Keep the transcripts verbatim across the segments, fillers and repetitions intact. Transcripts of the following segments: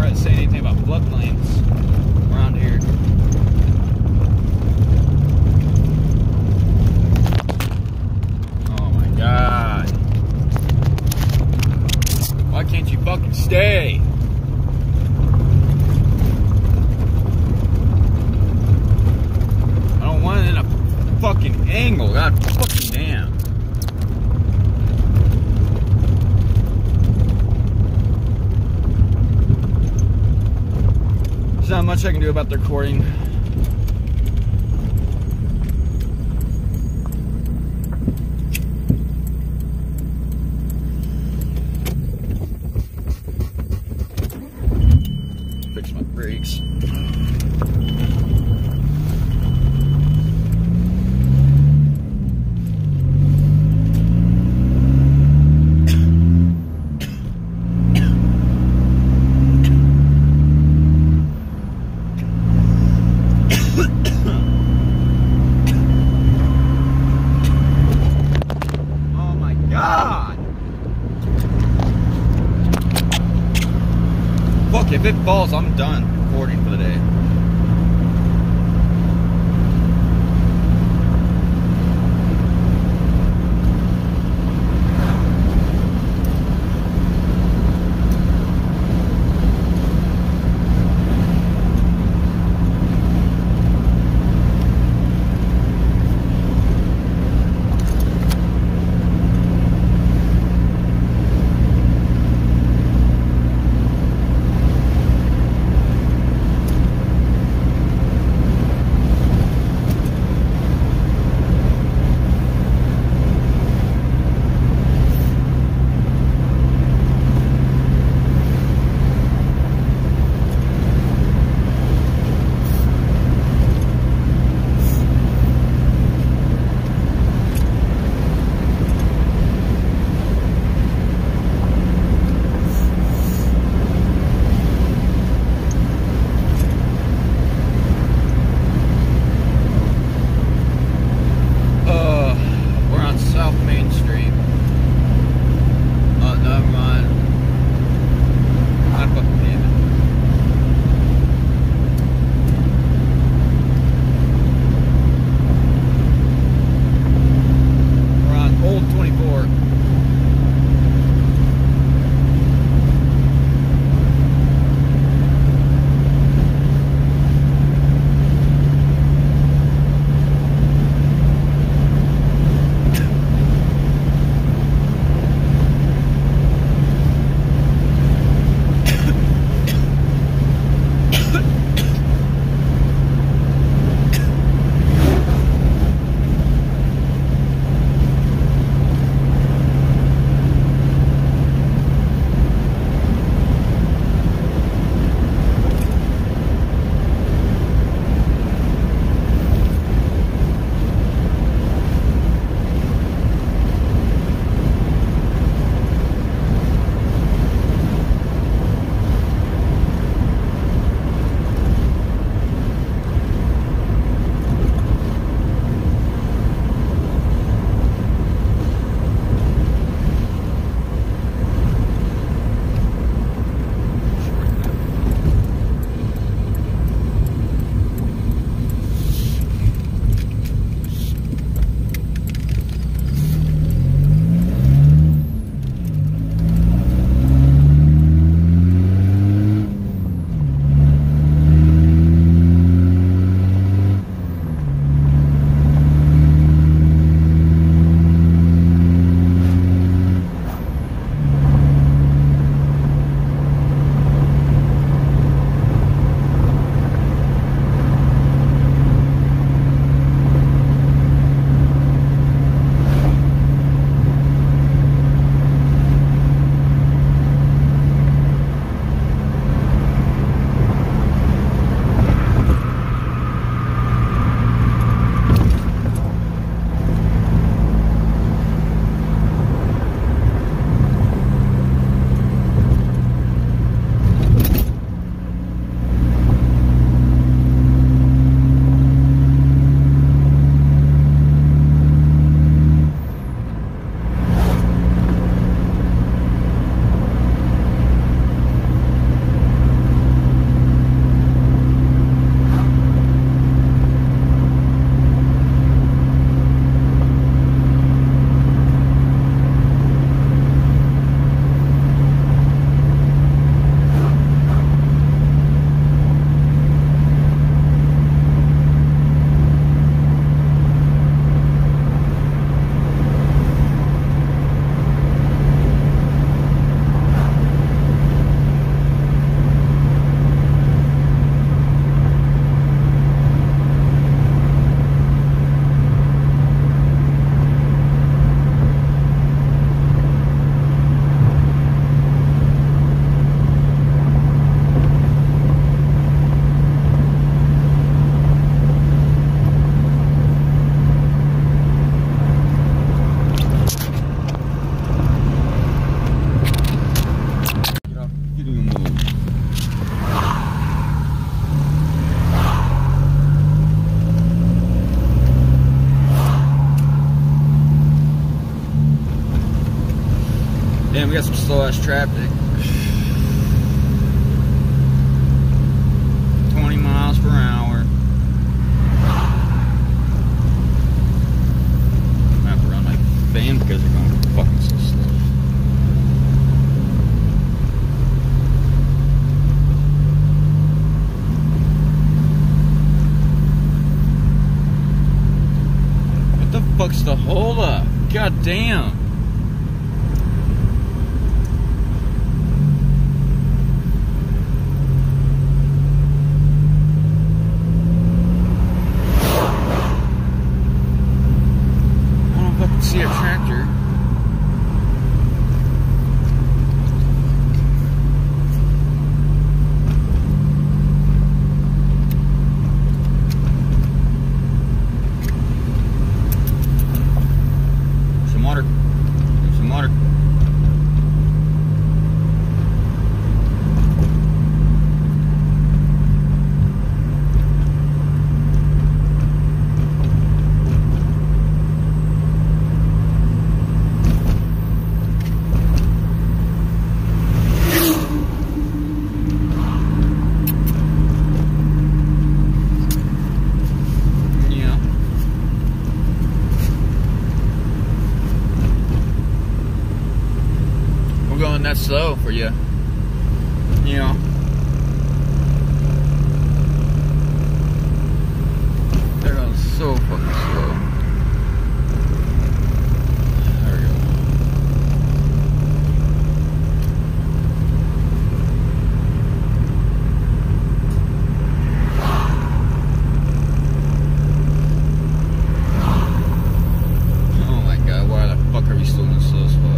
uh, saying anything about floodplains around here. Oh my god. Why can't you fucking stay? I don't want it in a fucking angle. God fucking damn. There's not much I can do about the recording. Fix my brakes. If it falls, I'm done recording for the day. we got some slow ass traffic. twenty miles per hour. I have to run my van because they're going fucking so slow. What the fuck's the hold up? God damn. See a tractor. Some water. Some water. Going that slow for you, you know. They're going so fucking slow. There we go. Oh my god, why the fuck are we still going so slow?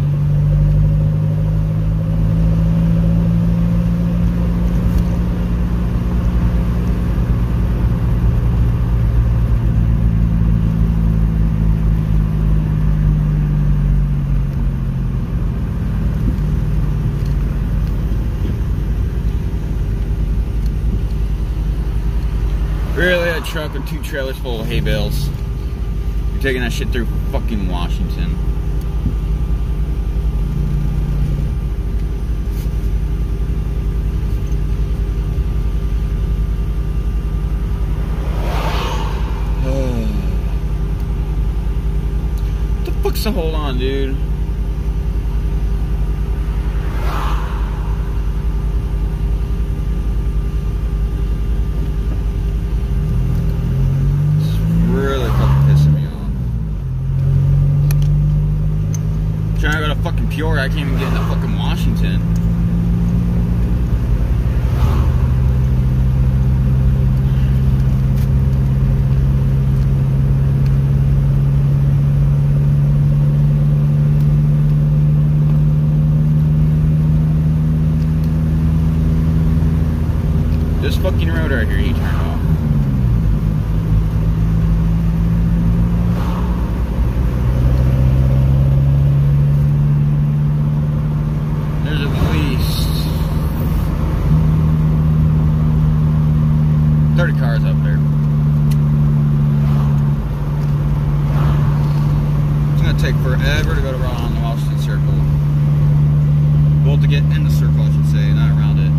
Really, a truck with two trailers full of hay bales. You're taking that shit through fucking Washington. Oh. What the fuck's the hold on, dude? Trying to go to fucking Peoria, I can't even get into fucking Washington. This fucking road right here, he turned off. There's at least thirty cars up there. It's gonna take forever to go to around the Washington Circle. Well, to get in the circle, I should say, not around it.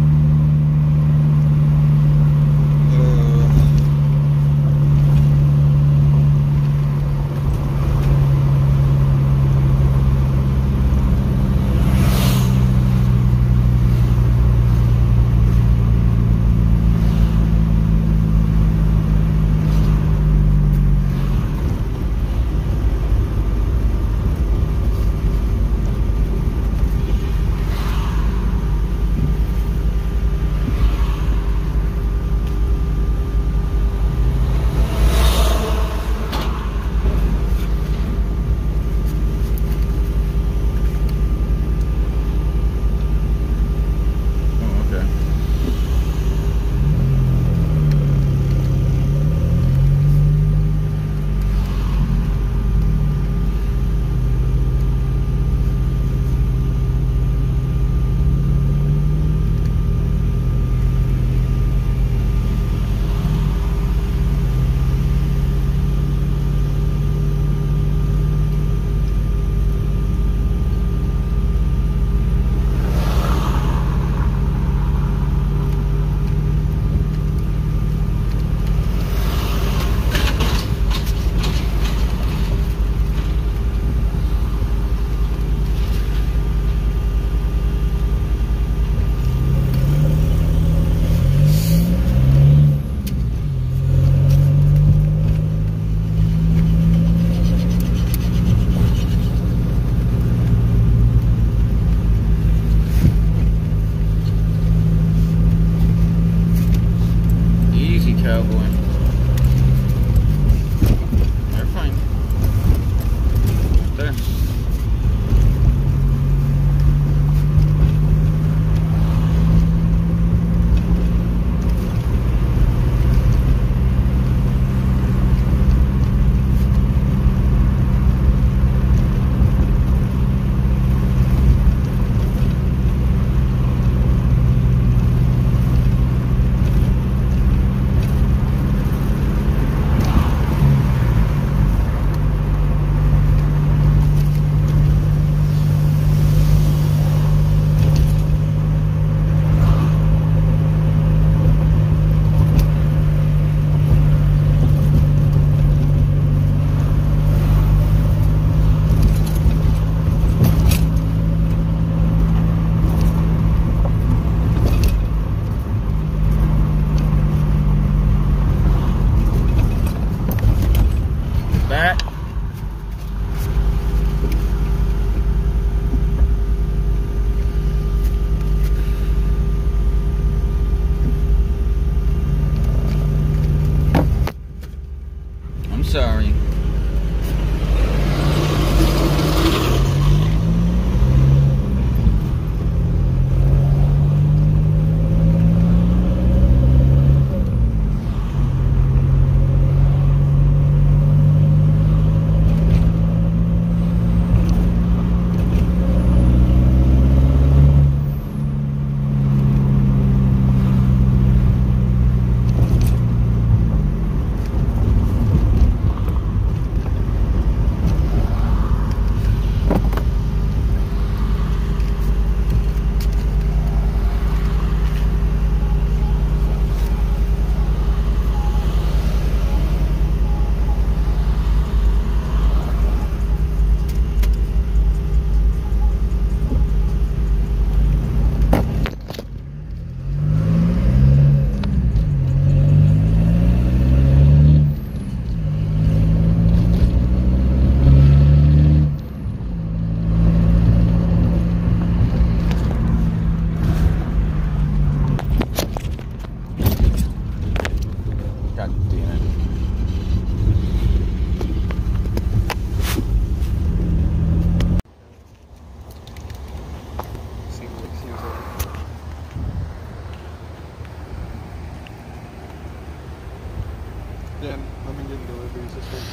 getting, I've been getting deliveries this whole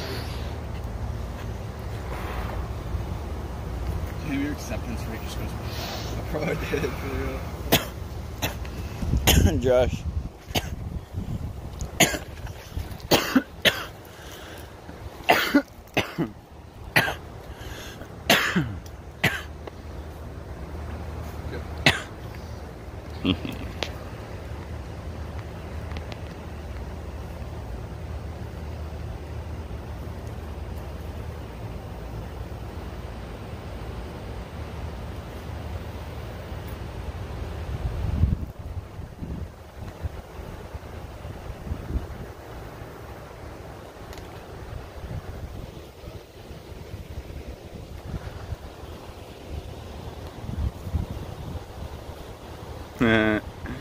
time. Damn, your acceptance rate just goes. I probably did for real. Josh. Yeah.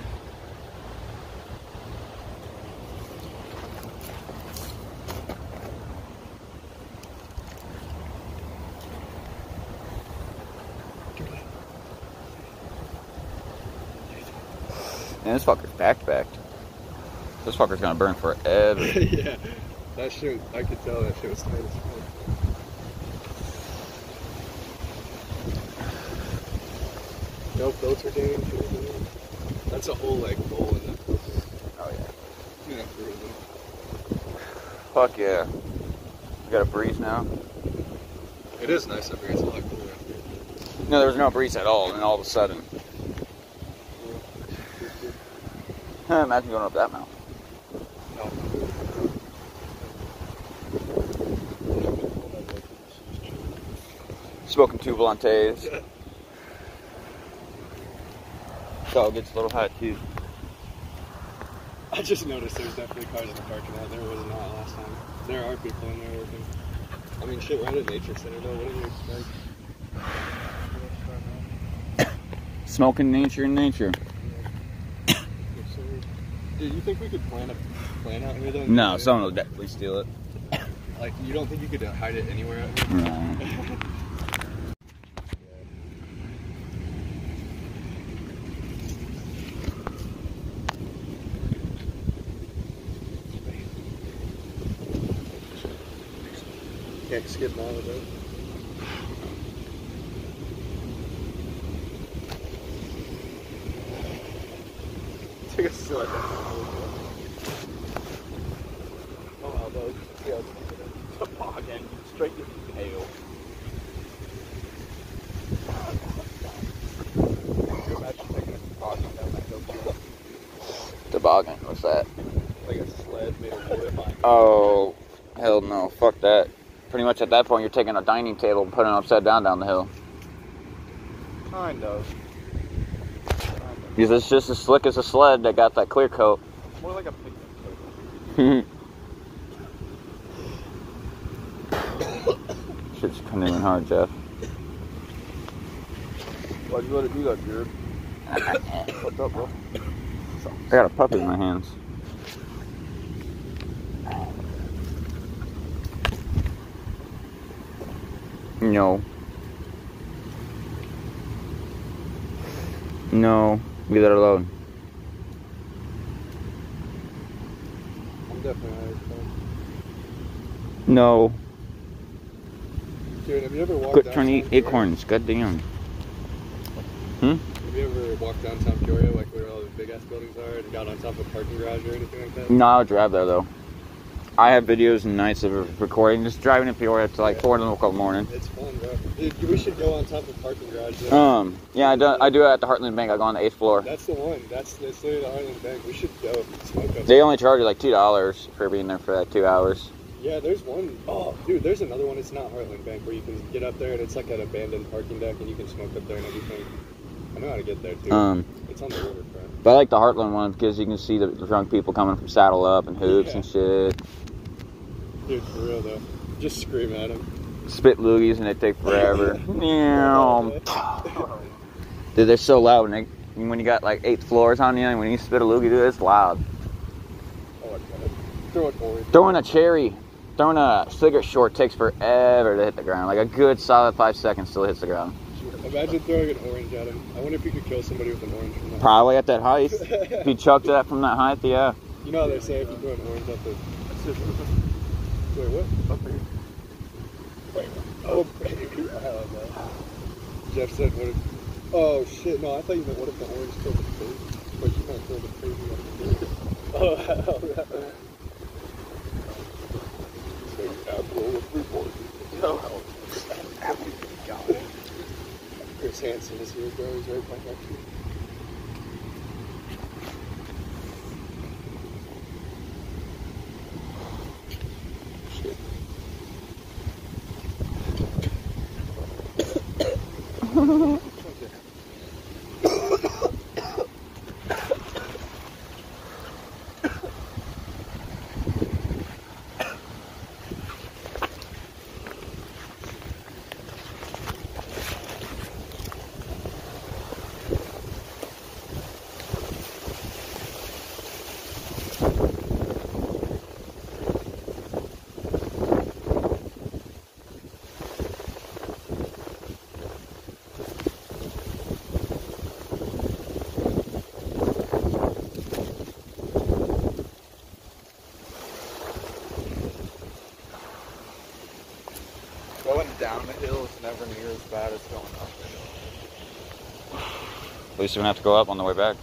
And this fucker's backed backed. This fucker's gonna burn forever. Yeah, that shit, I could tell that shit was tight as fuck. No filter game. That's a whole like hole in that filter. Oh yeah. Yeah, for real. Fuck yeah. We got a breeze now. It is nice up here. It's a lot cooler up here. No, there was no breeze at all, and all of a sudden. Imagine going up that mountain. No. Smoking two Volantes. So it gets a little hot too. I just noticed there's definitely cars in the parking lot. There was not last time. There are people in there working. I mean, shit, we're at a nature center though. What do you expect? Smoking nature in nature. Dude, you think we could plant a plant out here though? No, someone will definitely steal it. Like, you don't think you could uh, hide it anywhere out here? No. Can't skip all of it. Take a sled. Oh, wow, though. Yeah, let's keep it in. Toboggan, straight to the tail. Could you imagine taking a toboggan down that hill? Toboggan, what's that? Like a sled made of wood. Oh, hell no, fuck that. Pretty much at that point, you're taking a dining table and putting it upside down down the hill. Kind of. Because it's just as slick as a sled that got that clear coat. It's more like a picnic table. Shit's coming in hard, Jeff. Why'd you let it do that, Jared? What's up, bro? I got a puppy in my hands. No. No. Leave that alone. I'm definitely high as fuck. No. Dude, have you ever walked Quit downtown trying to eat Peoria? acorns. Goddamn. Hmm? Have you ever walked downtown Peoria, like where all the big ass buildings are, and got on top of a parking garage or anything like that? No, I would drive there though. I have videos and nights of recording, just driving in Peoria to like Yeah. four in the morning. It's fun, bro. Dude, we should go on top of parking garage. Though. Um, yeah, I do. I do it at the Heartland Bank. I go on the eighth floor. That's the one. That's that's literally the Heartland Bank. We should go smoke up. They only charge you like two dollars for being there for like two hours. Yeah, there's one. Oh, dude, there's another one. It's not Heartland Bank where you can get up there and it's like an abandoned parking deck and you can smoke up there and everything. I know how to get there too. Um, it's on the riverfront. but I like the Heartland one because you can see the drunk people coming from Saddle Up and Hoops Yeah. and shit. Dude, for real though. Just scream at them. Spit loogies and they take forever. Meow. Dude, they're so loud when they when you got like eight floors on you and when you spit a loogie, dude, it's loud. Oh my god. Throw it forward. Throwing a cherry, throwing a cigarette short takes forever to hit the ground. Like a good solid five seconds till it hits the ground. Imagine throwing an orange at him. I wonder if you could kill somebody with an orange from that. Probably at that height. If you chucked that from that height, yeah. You know how they say if you throw an orange at the Wait, what? Up here. Wait, oh, baby. I love that. Jeff said, what if... Oh, shit. No, I thought you meant, what if the orange killed the pig? But you might kill the pig. Oh, hell yeah. Apple with report. No. Apple. God. Chris Hansen is here, bro. He's right behind you. Going down the hill is never near as bad as going up the hill. At least we don't have to go up on the way back.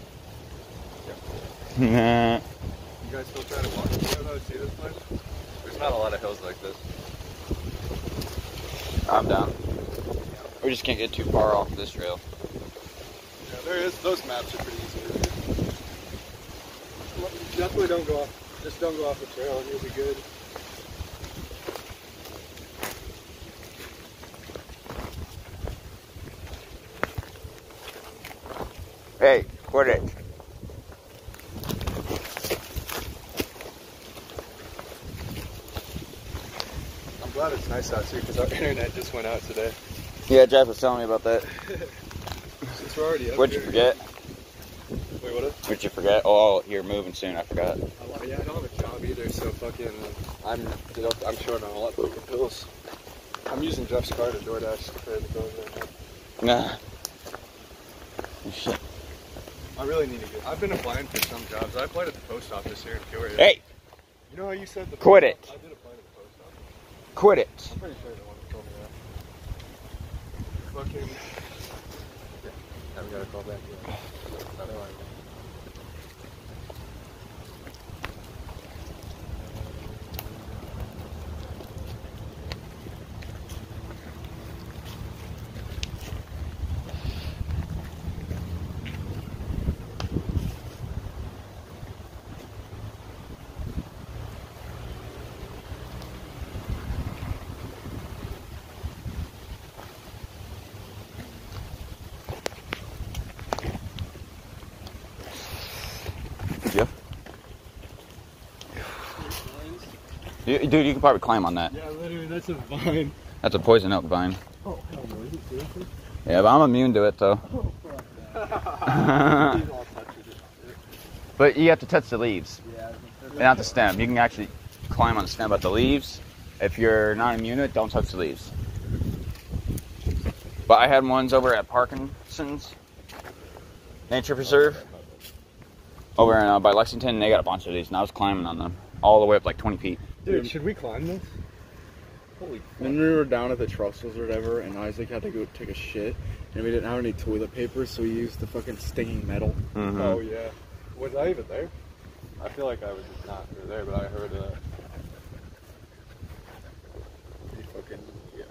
Yeah. You guys still try to walk? You guys know how to see this place? There's not a lot of hills like this. I'm down. We just can't get too far off this trail. Yeah, there is. Those maps are pretty easy to read. Definitely don't go off. Just don't go off the trail and you'll be good. Hey, quit it. I'm glad it's nice out too because our internet just went out today. Yeah, Jeff was telling me about that. Since we're already up What'd you here. forget? Wait, what? What'd you forget? Oh, you're moving soon. I forgot. Oh, yeah, I don't have a job either, so fucking, I'm, I'm short on a lot of fucking pills. I'm using Jeff's car to DoorDash to pay the bills right now. Nah. Shit. I really need to get. I've been applying for some jobs. I applied at the post office here in Peoria. Hey! You know how you said the Quit post, it. I did apply to the post office. Quit it. I'm pretty sure they want to tell me that. Fucking. Yeah, now we gotta call back. Yeah. No, no, Yeah. You, dude, you can probably climb on that. Yeah, literally, that's a vine. That's a poison oak vine. Oh, hell no, is it seriously? Yeah, but I'm immune to it though. Oh, fuck that. He's all touchy. But you have to touch the leaves, Yeah. not the stem. You can actually climb on the stem, but the leaves, if you're not immune to it, don't touch the leaves. But I had ones over at Parkinson's Nature Preserve over in, uh, by Lexington, and they got a bunch of these, and I was climbing on them all the way up like twenty feet. Dude, should we climb this? Holy When we were down at the Trussels or whatever, and Isaac had to go take a shit, and we didn't have any toilet paper, so we used the fucking stinging metal. Mm-hmm. Oh, yeah. Was I even there? I feel like I was just not there, but I heard uh He fucking, yeah.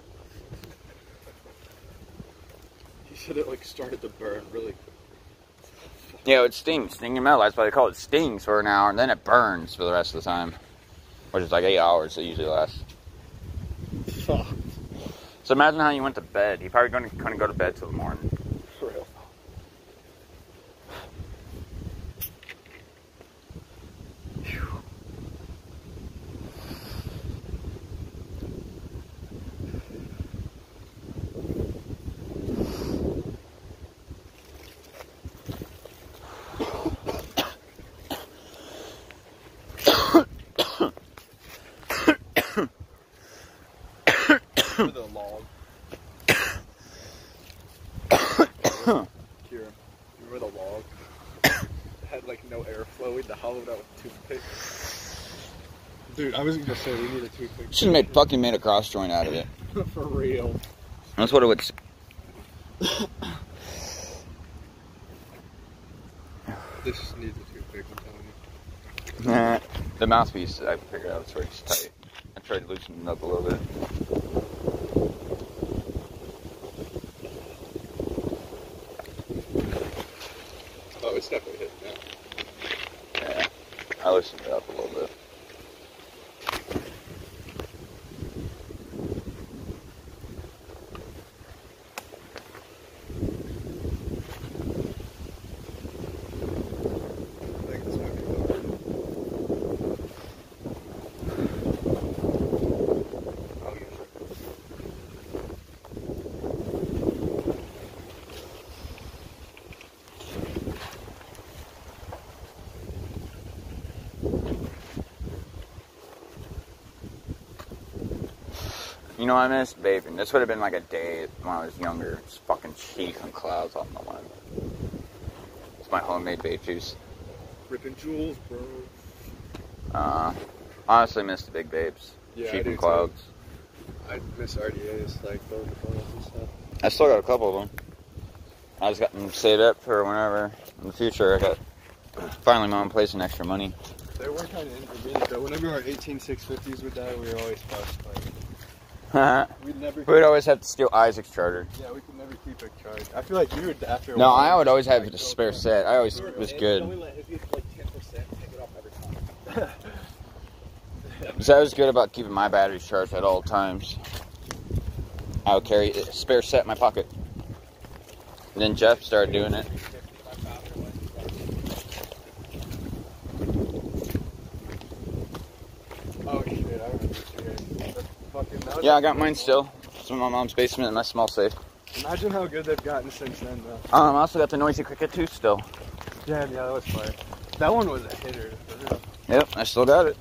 He said it like started to burn really quick. Yeah, it stings. Stinging metal, that's why they call it stings for an hour, and then it burns for the rest of the time. Which is like eight hours it usually lasts. Fuck. So imagine how you went to bed. You probably gonna, couldn't go to bed till the morning. For real. The log. Here, remember the log? It had like no airflow. We had to hollow it out with toothpick. Dude, I was gonna say we need a toothpick. Should have made fucking made a cross joint out of it. For real. That's what it would. This needs a toothpick, I'm telling you. Nah, the mouthpiece, I figured out it's very tight. I tried to loosen it up a little bit. Oh, it's definitely hitting now. Yeah, I loosened it up a little bit. I think this might be lower. Oh, yes, sir. You know, I miss vaping. This would have been like a day when I was younger. It's fucking cheese and clouds on the one. It's my homemade vape juice. Ripping jewels, bro. Uh, honestly, miss the big vapes. Yeah, I cheap do and too. clouds. I miss R D As, like throwing the phones and stuff. I still got a couple of them. I just got them saved up for whenever in the future. I got finally my own place and extra money. They were kind of inconvenient though. Whenever our eighteen six fifties would die, we were always fucked. Like, we'd never. We'd always have to steal Isaac's charger. Yeah, we could never keep a charge. I feel like you would after. a No, while, I would always have like, a go spare for it. set. I always was good. Only let his get like ten percent, take it off every time. So I was good about keeping my batteries charged at all times. I would carry a spare set in my pocket. And then Jeff started doing it. Oh shit! I remember this year. That's fucking. that was Yeah, I like- got mine still. It's in my mom's basement in my small safe. Imagine how good they've gotten since then, though. Um, I also got the Noisy Cricket too still. Yeah, yeah, that was fire. That one was a hitter. For real. Yep, I still got it.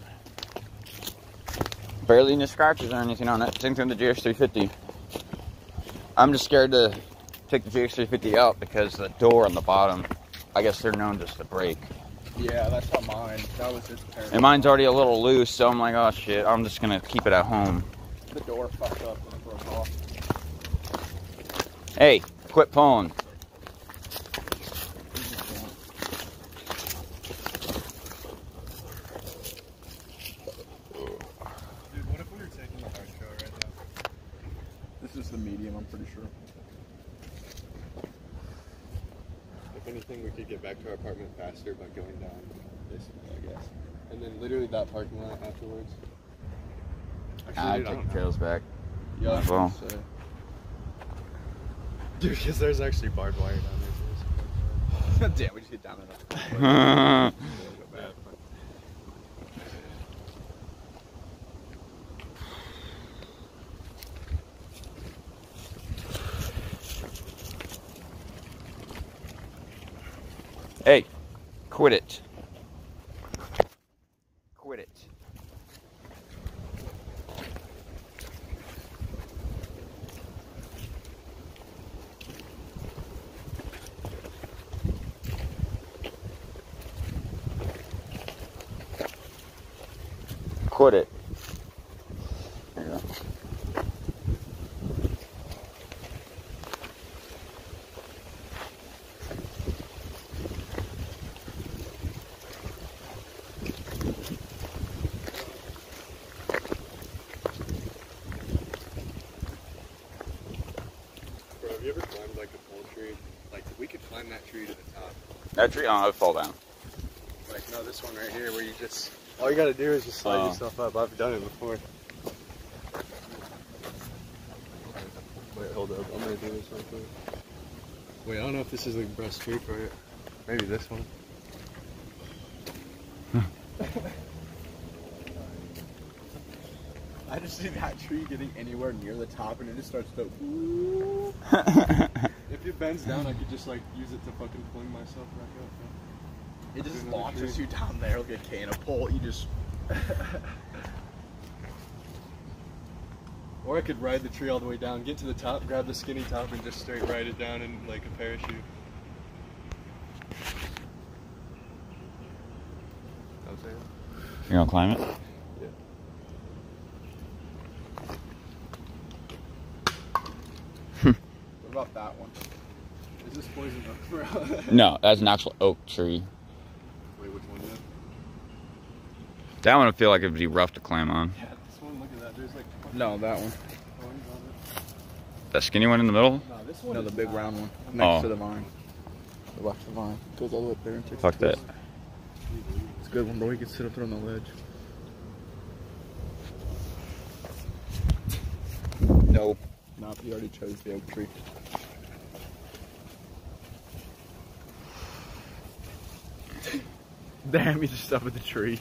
Barely any scratches or anything on it. Same thing with the G X three fifty. I'm just scared to take the G X three fifty out because the door on the bottom, I guess they're known just to break. Yeah, that's how mine. That was his parents. And mine's already a little loose, so I'm like, oh shit, I'm just gonna keep it at home. The door fucked up when it broke off. Hey, quit pulling. Dude, what if we were taking the hard show right now? This is the medium, I'm pretty sure. If anything, we could get back to our apartment faster by going down this way, I guess. And then literally that parking lot afterwards. Actually, I'd dude, I take don't the know. trails back. Yeah, Might as well. so- Dude, because there's actually barbed wire down there. Damn, we just get down enough. Hey, quit it. Quit it. Quit it. There you go. Bro, have you ever climbed like a pole tree? Like, we could climb that tree to the top. That tree, oh, it would fall down. Like, no, this one right here where you just, all you gotta do is just slide Oh. yourself up. I've done it before. Wait, hold up. I'm gonna do this real quick. Wait, I don't know if this is the best tree for it. Maybe this one. I just see that tree getting anywhere near the top and it just starts to. If it bends down, I could just like use it to fucking fling myself back up. It just Another launches tree. you down there like a can of pole. You just. Or I could ride the tree all the way down, get to the top, grab the skinny top, and just straight ride it down in like a parachute. I'm saying? You gonna climb it? Yeah. about that one? Is this poison oak, bro? No, that's an actual oak tree. Wait, which one? Yeah. That one would feel like it would be rough to climb on. Yeah, this one. Look at that. There's like. No, that one. thorns on it. That skinny one in the middle? No, this one. No, is the big not. round one next Oh. to the vine. The left the vine goes all the way up there and takes. Fuck a that. twist. It's a good one, bro. You can sit up there on the ledge. No. No, you already chose the oak tree. Damn, you just up at the tree.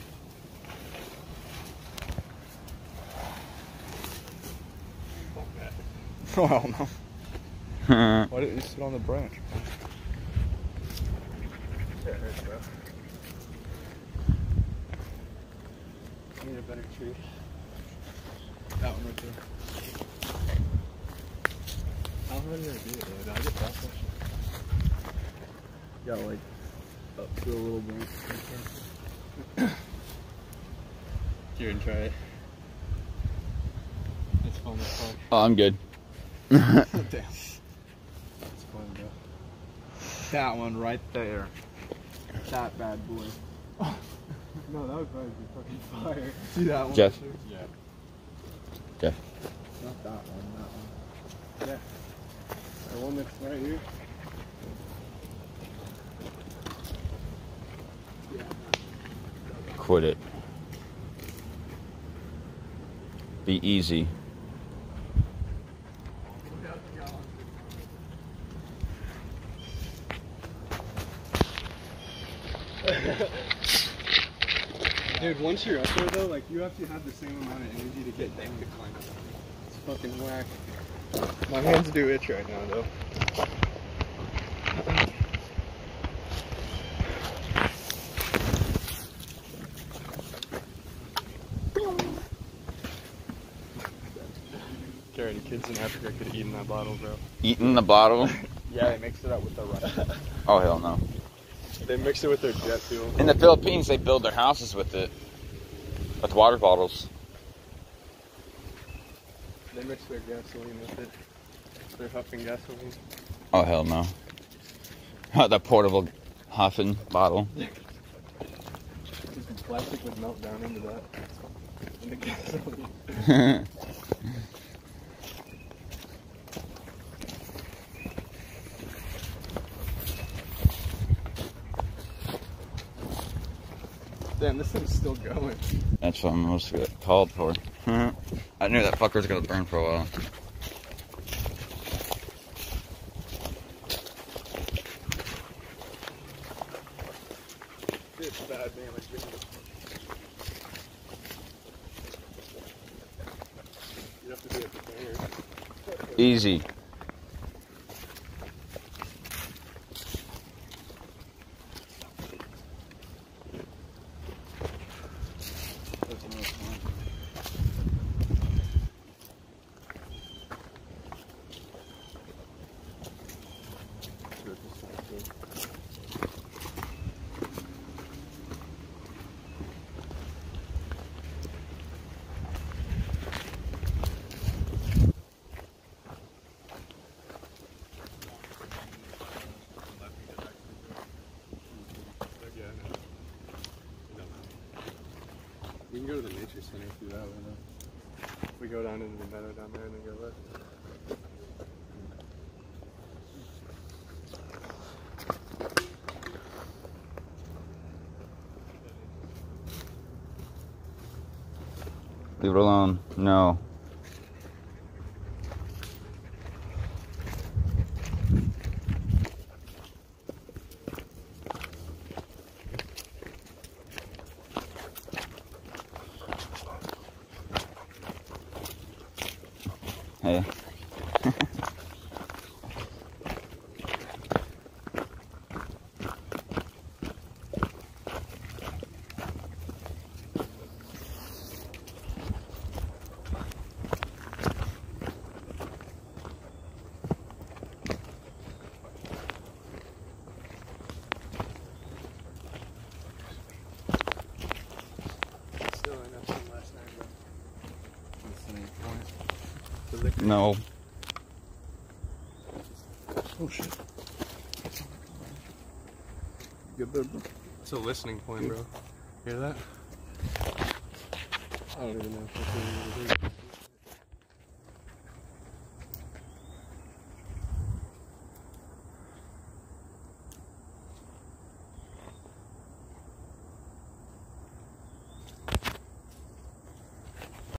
Oh, hell no. Why didn't you sit on the branch? That hurts, bro. I need a better tree. That one right there. How hard did I do it, though? Did I get that much? Got like up to a little branch. Here and try it. It's fun, it's fun. Oh, I'm good. Damn. It's fun, bro. That one right there. That bad boy. No, that would probably be fucking fire. See that one? Jeff. Yeah. Jeff. Not that one, that one. Yeah. The one that's right here. Quit it. Be easy. Dude, once you're up there though, like you have to have the same amount of energy to get them to climb up. It's fucking whack. My hands do itch right now though. Gary, the kids in Africa could have eaten that bottle, bro. Eating the bottle? Yeah, they mixed it up with the rice. Oh, hell no. They mixed it with their jet fuel. In the Philippines, they build their houses with it. With water bottles. They mix their gasoline with it. They're huffing gasoline. Oh, hell no. The portable huffing bottle. Just plastic would melt down into that. Into gasoline. Damn, this thing's still going. That's what I'm most called for. I knew that fucker was gonna burn for a while. It's bad damage. You have to be a prepared. Easy. We can go to the nature center through that way though. If we go down into the meadow down there and then go left. Leave it alone. No. Hey. Still enough from last night, bro. No. Oh shit. Good there, bro. It's a listening point, bro. Hear that? I don't even know if that's what it is.